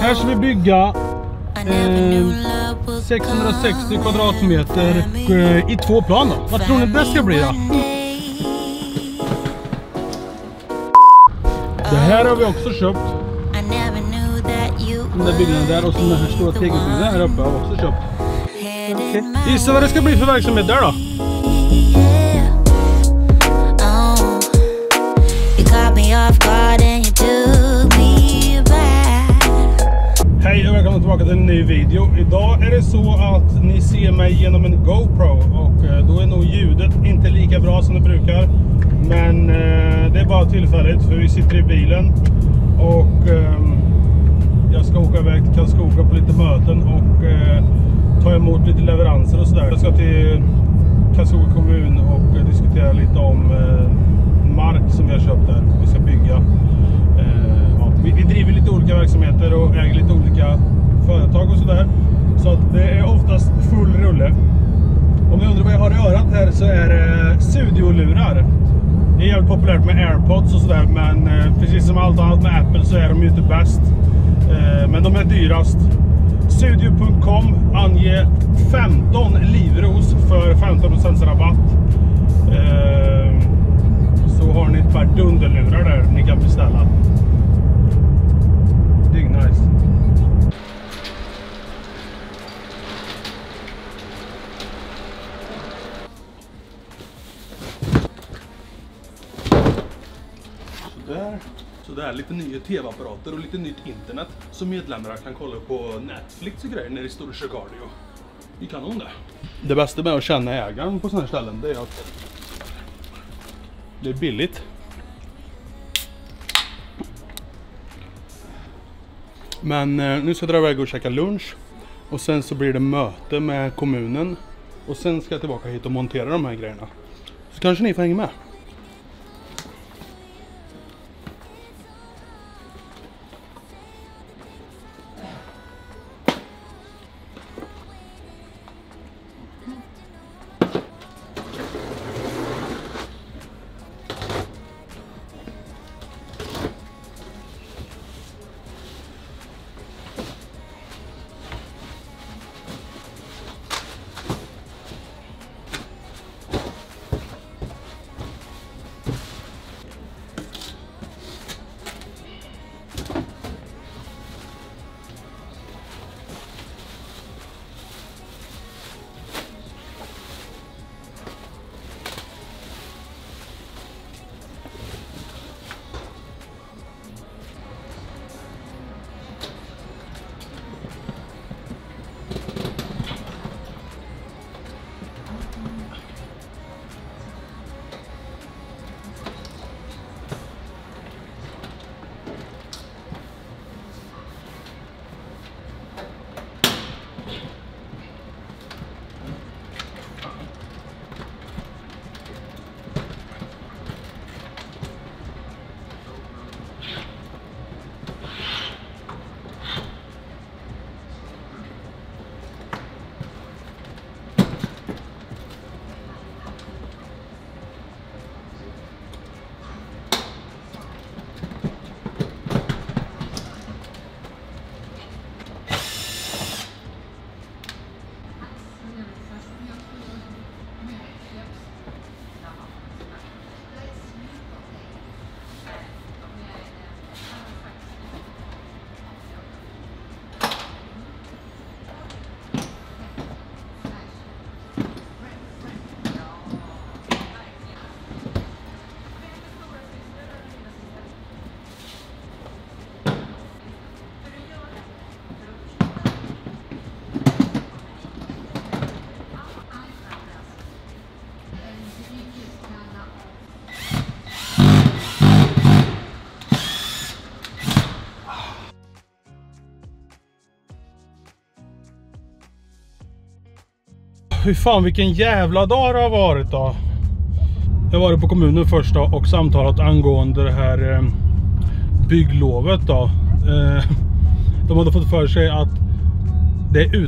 Här ska vi bygga 660 kvadratmeter i 2 plan då. Vad tror ni det ska bli då? Det här har vi också köpt. Den där byggnaden där och så den här stora tegelbyggnaden här uppe har vi också köpt. Okay. Gissa vad det ska bli för verksamhet där då? Hej och välkomna tillbaka till en ny video. Idag är det så att ni ser mig genom en GoPro och då är nog ljudet inte lika bra som det brukar. Men det är bara tillfälligt för vi sitter i bilen och jag ska åka iväg till Karlskoga på lite möten och ta emot lite leveranser och sådär. Jag ska till Karlskoga kommun och diskutera lite om mark som vi har köpt där. Vi ska bygga. Vi driver lite olika verksamheter och äger lite olika företag och sådär. Så att det är oftast full rulle. Om ni undrar vad jag har i örat här så är det studiolurar. Det är jävligt populärt med AirPods och sådär, men precis som allt annat med Apple så är de ju inte bäst. Men de är dyrast. Studio.com anger 15 livros för 15% rabatt. Så har ni ett par dunderlurar där ni kan beställa. Det är nice. Sådär, lite nya tv-apparater och lite nytt internet som medlemmar kan kolla på Netflix och grejer nere i Stora Chicago. Vi kan om det. Det bästa med att känna ägaren på sådana här ställen, det är att det är billigt. Men nu ska jag dra iväg och käka lunch och sen så blir det möte med kommunen och sen ska jag tillbaka hit och montera de här grejerna. Så kanske ni får hänga med. Hur fan, vilken jävla dag det har varit då. Jag var på kommunen först då och samtalat angående det här bygglovet då. De hade fått för sig att det är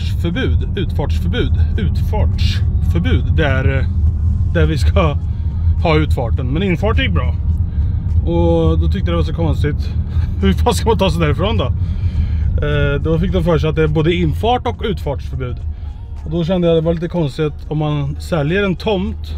utfartsförbud där vi ska ha utfarten. Men infart gick bra. Och då tyckte jag det var så konstigt. Hur fan ska man ta sig därifrån då? Då fick de för sig att det är både infart och utfartsförbud. Och då kände jag att det var lite konstigt om man säljer en tomt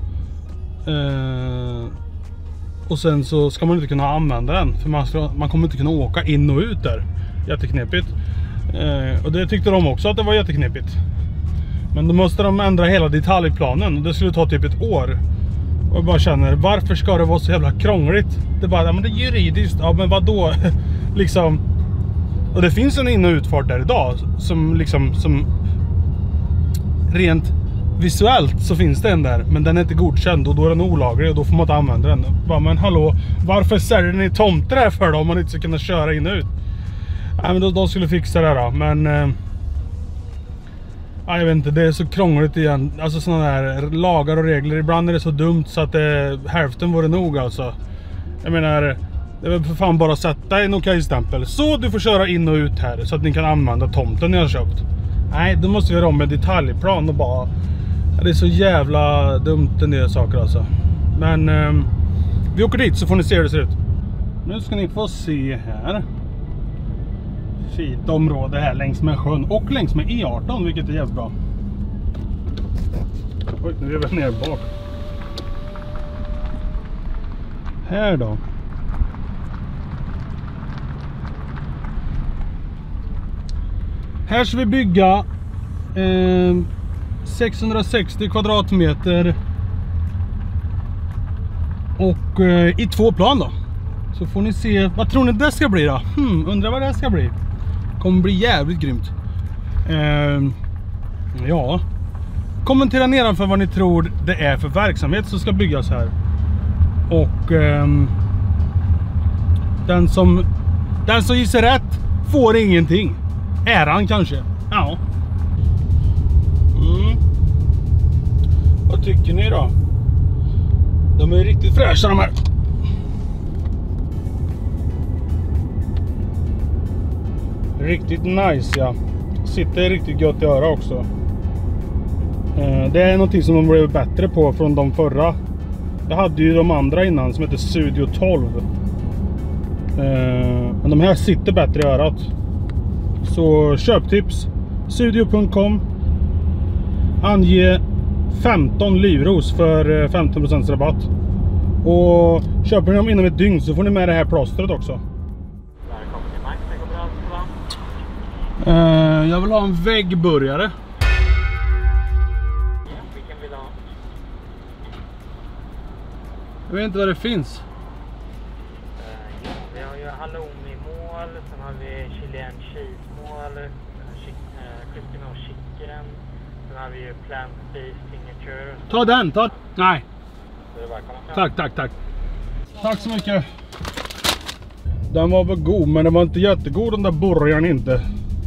och sen så ska man inte kunna använda den. För man kommer inte kunna åka in och ut där. Jätteknepigt. Och det tyckte de också att det var jätteknepigt. Men då måste de ändra hela detaljplanen och det skulle ta typ ett år. Och jag bara känner, varför ska det vara så jävla krångligt? Det är bara, ja, men det är juridiskt, ja men vadå? Liksom. Och det finns en in- och utfart där idag som liksom, som rent visuellt så finns det en där, men den är inte godkänd och då är den olaglig och då får man inte använda den. Bara, men hallå, varför säljer ni tomter här för då om man inte ska kunna köra in och ut? Ja, men de skulle fixa det då, men ja, jag vet inte, det är så krångligt igen. Alltså sådana här lagar och regler, ibland är det så dumt så att hälften vore nog alltså. Jag menar, det är väl för fan bara att sätta en okej-stämpel. Så du får köra in och ut här så att ni kan använda tomten ni har köpt. Nej, då måste vi göra om med detaljplan och bara... Det är så jävla dumt en del saker alltså. Men vi åker dit så får ni se hur det ser ut. Nu ska ni få se här. Fint område här längs med sjön och längs med E18, vilket är jävligt bra. Oj, nu är vi ner bak. Här då. Här ska vi bygga 660 kvadratmeter och i 2 plan då. Så får ni se, vad tror ni det ska bli då? Undrar vad det ska bli. Kommer bli jävligt grymt. Ja. Kommentera nedanför vad ni tror det är för verksamhet som ska byggas här. Och den som gissar rätt får ingenting. Äran kanske. Ja. Vad tycker ni då? De är riktigt fräscha de här. Riktigt nice, ja. Sitter riktigt gott i öra också. Det är någonting som de blev bättre på från de förra. Jag hade ju de andra innan som heter Studio 12. Men de här sitter bättre i örat. Så köptips. Studio.com. Ange 15 livros för 15% rabatt. Och köper ni dem inom ett dygn så får ni med det här plåstret också. Jag vill ha en väggburgare. Ja, vilken vill du ha? Jag vet inte vad det finns. Ja, vi har ju halloumi-mål, sen har vi chili and cheese-mål, crispy no chicken, sen har vi ju plant-based signature. Ta den, ta. Nej. Så det är välkomna. Tack. Tack så mycket. Den var väl god, men den var inte jättegod den där burgaren inte.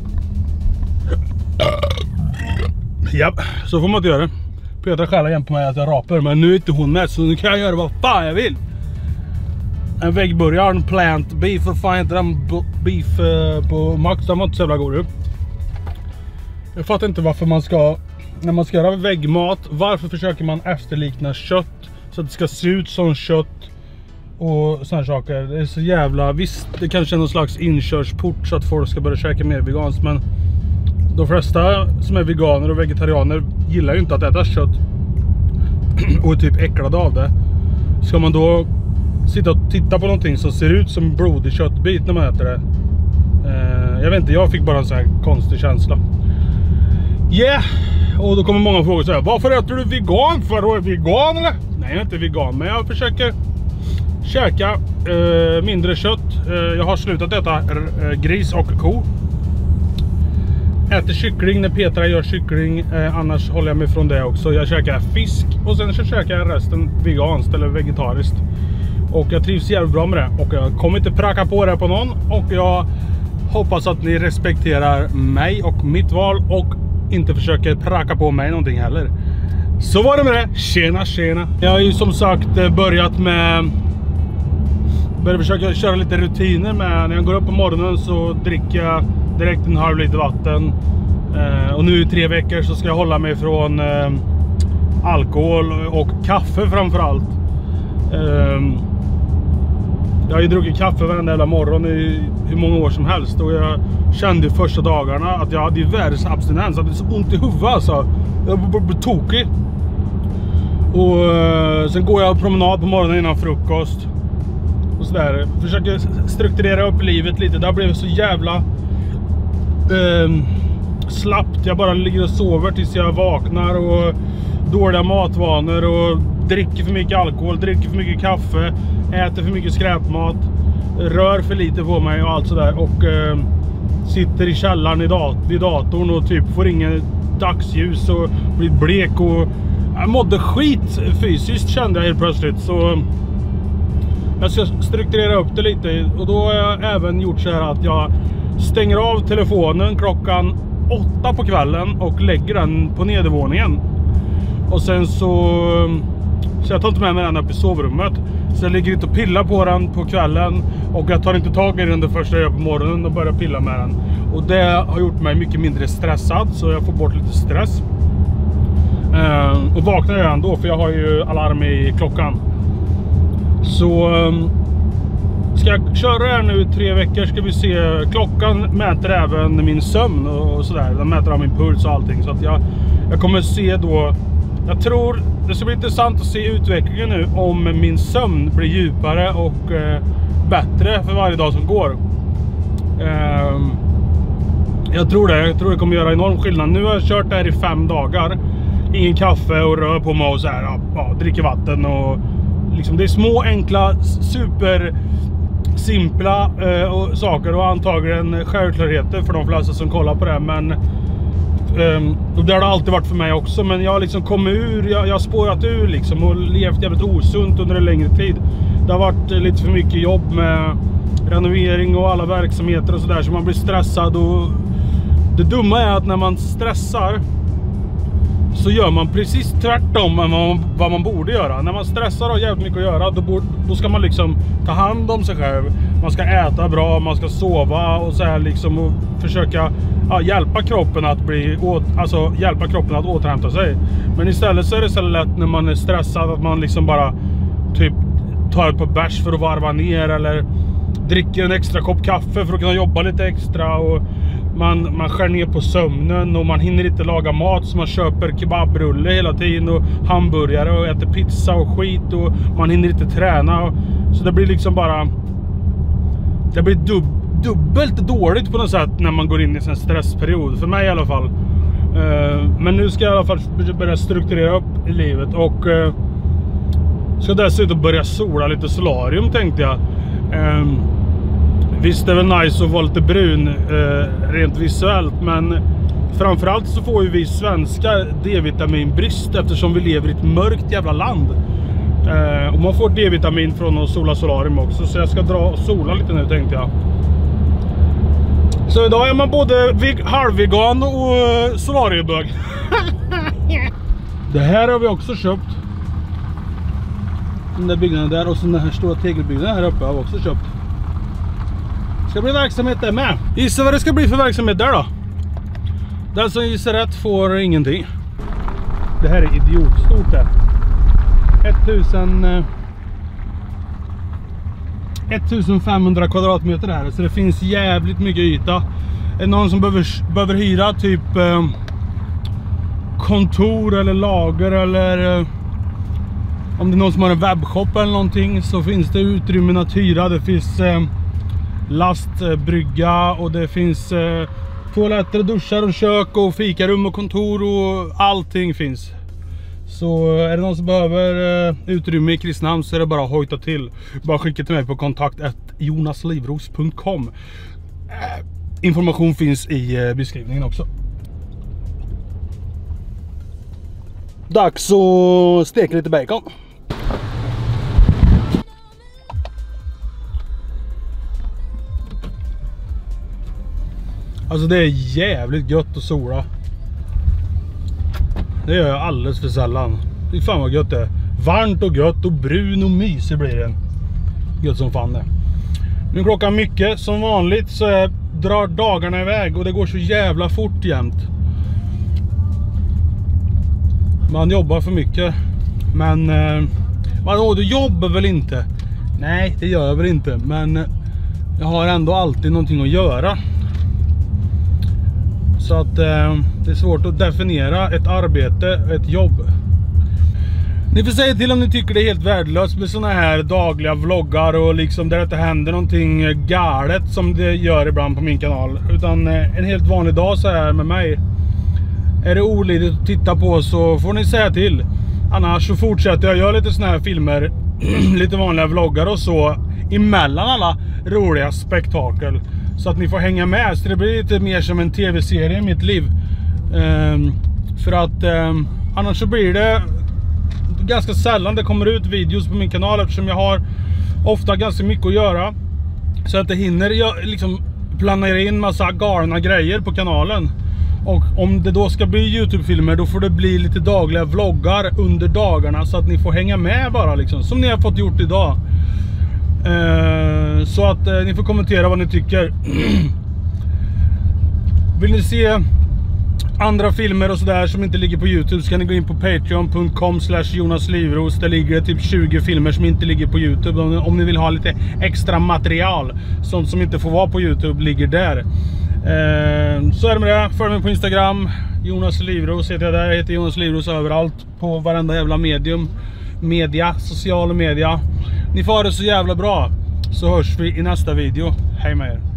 Ja, så får man inte göra. Petra skäller igen på mig att jag rapar, men nu är inte hon med så nu kan jag göra vad fan jag vill. En väggburgare, en plant beef, vad fan heter den? Beef på Max, den var inte så jävla god. Jag fattar inte varför man ska, när man ska göra väggmat, varför försöker man efterlikna kött så att det ska se ut som kött och sådana saker. Det är så jävla, visst det kanske är någon slags inkörsport så att folk ska börja käka mer veganskt, men de flesta som är veganer och vegetarianer gillar ju inte att äta kött och är typ äcklade av det. Ska man då sitta och titta på någonting som ser ut som blodig köttbit när man äter det? Jag vet inte, jag fick bara en sån här konstig känsla. Yeah! Och då kommer många frågor så här: varför äter du vegan? För du är vegan eller? Nej, jag är inte vegan, men jag försöker käka mindre kött. Jag har slutat äta gris och ko. Äter kyckling när Petra gör kyckling, annars håller jag mig från det också. Jag käkar fisk och sen så käkar jag resten veganskt eller vegetariskt. Och jag trivs jävligt bra med det. Och jag kommer inte pracka på det på någon. Och jag hoppas att ni respekterar mig och mitt val och inte försöker pracka på mig någonting heller. Så var det med det. Tjena. Jag har ju som sagt börjat försöka köra lite rutiner med. När jag går upp på morgonen så dricker jag direkt en halv liter vatten. Och nu i 3 veckor så ska jag hålla mig från alkohol och kaffe framförallt. Jag har ju druckit kaffe varenda jävla morgon i hur många år som helst. Och jag kände första dagarna att jag hade världens abstinens. Jag hade så ont i huvudet alltså. Jag blev tokig. Och sen går jag promenad på morgonen innan frukost. Och sådär. Försöker strukturera upp livet lite. Det har blivit så jävla slappt. Jag bara ligger och sover tills jag vaknar. Och dåliga matvanor. Och dricker för mycket alkohol. Dricker för mycket kaffe. Äter för mycket skräpmat. Rör för lite på mig och allt sådär. Och sitter i källaren vid datorn. Och typ får ingen dagsljus. Och blir blek. Och jag mådde skit fysiskt, kände jag helt plötsligt. Så jag ska strukturera upp det lite. Och då har jag även gjort så här att jag stänger av telefonen klockan 8 på kvällen och lägger den på nedervåningen. Och sen så jag tar inte med mig den upp i sovrummet. Så jag ligger inte och pillar på den på kvällen. Och jag tar inte tag i den det första jag gör på morgonen och börjar pilla med den. Och det har gjort mig mycket mindre stressad. Så jag får bort lite stress. Och vaknar jag ändå, för jag har ju alarm i klockan. Så ska jag köra här nu i 3 veckor, ska vi se. Klockan mäter även min sömn och sådär. Den mäter av min puls och allting. Så att jag kommer se då. Jag tror det ska bli intressant att se utvecklingen nu. Om min sömn blir djupare och bättre för varje dag som går. Jag tror det kommer göra enorm skillnad. Nu har jag kört det här i 5 dagar. Ingen kaffe och rör på mig och så här, ja, dricker vatten och liksom det är små, enkla, super simpla saker och antagligen självklarheter för de flesta som kollar på det. Men och det har det alltid varit för mig också. Men jag har liksom kommit ur, jag har spårat ur liksom och levt jävligt osunt under en längre tid. Det har varit lite för mycket jobb med renovering och alla verksamheter och sådär, så man blir stressad. Och det dumma är att när man stressar så gör man precis tvärtom än vad man borde göra. När man stressar och har jävligt mycket att göra, då ska man liksom ta hand om sig själv. Man ska äta bra, man ska sova och så här liksom, och försöka hjälpa kroppen att hjälpa kroppen att återhämta sig. Men istället så är det så lätt när man är stressad att man liksom bara typ tar ett par bärs för att varva ner, eller dricker en extra kopp kaffe för att kunna jobba lite extra, och man skär ner på sömnen och man hinner inte laga mat, så man köper kebabrulle hela tiden och hamburgare och äter pizza och skit, och man hinner inte träna. Så det blir liksom bara, det blir dubbelt dåligt på något sätt när man går in i en stressperiod, för mig i alla fall. Men nu ska jag i alla fall börja strukturera upp i livet och ska dessutom börja sola lite solarium, tänkte jag. Visst, det är väl nice att vara lite brun rent visuellt, men framförallt så får ju vi svenskar D-vitaminbrist eftersom vi lever i ett mörkt jävla land. Och man får D-vitamin från att sola solarium också, så jag ska dra och sola lite nu, tänkte jag. Så idag är man både halvvegan och solariebög. Det här har vi också köpt. Den där byggnaden där, och så den här stora tegelbyggnaden här uppe har vi också köpt. Ska bli verksamhet där med. Gissa vad det ska bli för verksamhet där då. Den som gissar rätt får ingenting. Det här är idiotstort där. 1500 kvadratmeter här. Så det finns jävligt mycket yta. Är det någon som behöver hyra typ kontor eller lager, eller om det är någon som har en webbshop eller någonting, så finns det utrymmen att hyra. Det finns lastbrygga och det finns toaletter, duschar och kök och fikarum och kontor och allting finns. Så är det någon som behöver utrymme i Kristinehamn, så är det bara att hojta till. Bara skicka till mig på kontakt@jonaslivros.com. Information finns i beskrivningen också. Dags att steka lite bacon. Alltså det är jävligt gött att sola. Det gör jag alldeles för sällan. Det är fan vad gött det är. Varmt och gött och brun och mysig blir det. Gött som fan det. Nu klockan mycket. Som vanligt så drar dagarna iväg och det går så jävla fort jämt. Man jobbar för mycket. Men du jobbar väl inte? Nej, det gör jag väl inte. Men jag har ändå alltid någonting att göra. Så att det är svårt att definiera ett arbete, ett jobb. Ni får säga till om ni tycker det är helt värdelöst med såna här dagliga vloggar och liksom där det inte händer någonting galet som det gör ibland på min kanal. Utan en helt vanlig dag så här med mig. Är det olidigt att titta på så får ni säga till. Annars så fortsätter jag göra lite såna här filmer, lite vanliga vloggar och så emellan alla roliga spektakel. Så att ni får hänga med, så det blir lite mer som en tv-serie i mitt liv. För att annars så blir det ganska sällan det kommer ut videos på min kanal, eftersom jag har ofta ganska mycket att göra. Så att det hinner jag liksom planera in massa galna grejer på kanalen. Och om det då ska bli YouTube-filmer, då får det bli lite dagliga vloggar under dagarna, så att ni får hänga med bara liksom, som ni har fått gjort idag. Så att ni får kommentera vad ni tycker. Vill ni se andra filmer och sådär som inte ligger på YouTube, så kan ni gå in på patreon.com/jonaslivros. Där ligger det typ 20 filmer som inte ligger på YouTube. Om ni vill ha lite extra material, sånt som inte får vara på YouTube, ligger där. Så är det med det. Följ mig på Instagram, Jonas Livros heter jag där. Jag heter Jonas Livros överallt, på varenda jävla social media. Ni får ha det så jävla bra, så hörs vi i nästa video. Hej med er.